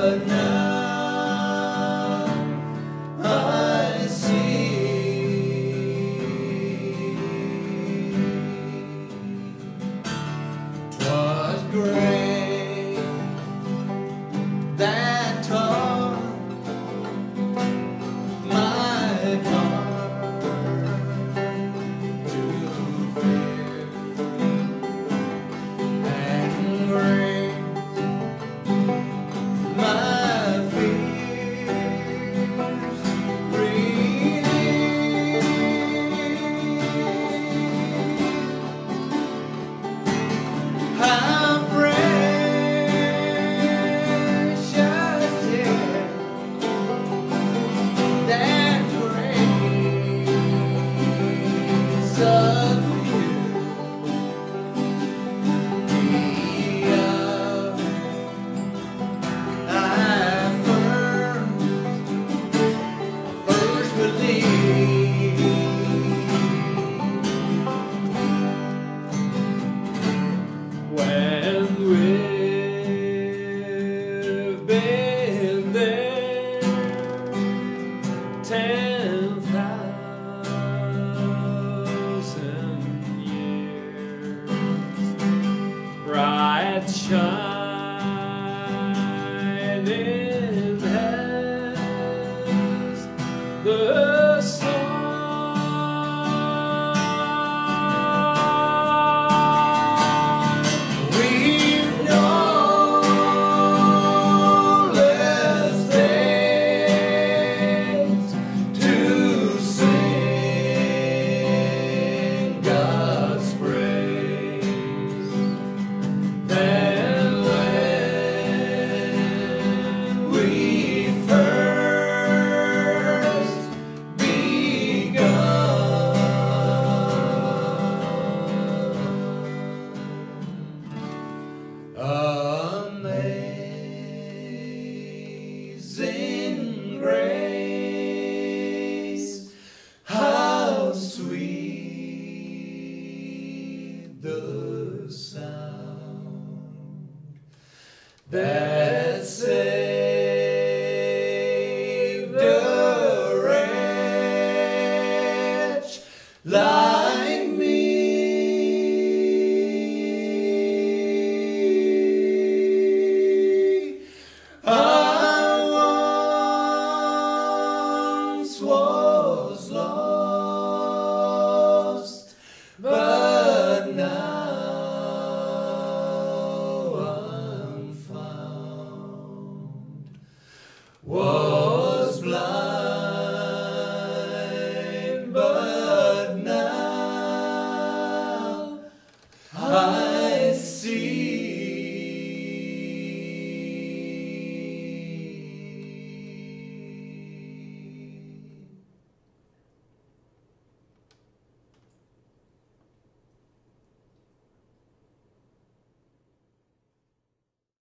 but now I see 'twas grace that taught my heart to fear, and grace my fears relieved. How precious is that grace of you, I first believed. When we've been there 10,000 years, bright shining as the sun. We've no less days to sing God's praise than when we first begun. Amazing grace, how sweet the sound that saved a wretch like me. I once was lost, but now I'm found. Whoa.